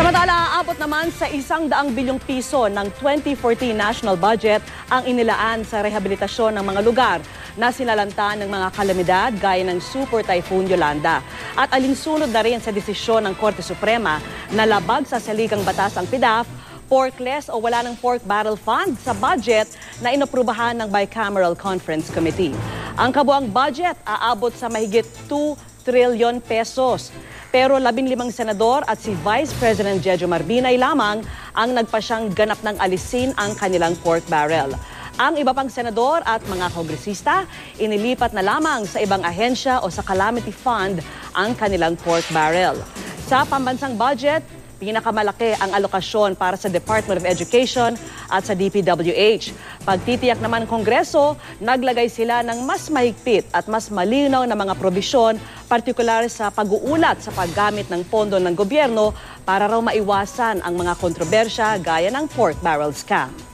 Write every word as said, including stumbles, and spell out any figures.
Samantala, aabot naman sa isang daang bilyong piso ng twenty fourteen national budget ang inilaan sa rehabilitasyon ng mga lugar na sinalanta ng mga kalamidad gaya ng Super Typhoon Yolanda. At alinsunod na rin sa desisyon ng Korte Suprema na labag sa saligang batas ang P D A F, porkless o wala ng pork barrel fund sa budget na inaprubahan ng Bicameral Conference Committee. Ang kabuang budget aabot sa mahigit two trilyon pesos. Pero labing limang senador at si Vice President Jejo Marbinay lamang ang nagpasyang ganap ng alisin ang kanilang pork barrel. Ang iba pang senador at mga kongresista, inilipat na lamang sa ibang ahensya o sa calamity fund ang kanilang pork barrel. Sa pambansang budget, pinakamalaki ang alokasyon para sa Department of Education at sa D P W H. Pagtitiyak naman ng Kongreso, naglagay sila ng mas mahigpit at mas malinaw na mga probisyon, partikular sa pag-uulat sa paggamit ng pondo ng gobyerno para raw maiwasan ang mga kontrobersya gaya ng pork barrel scam.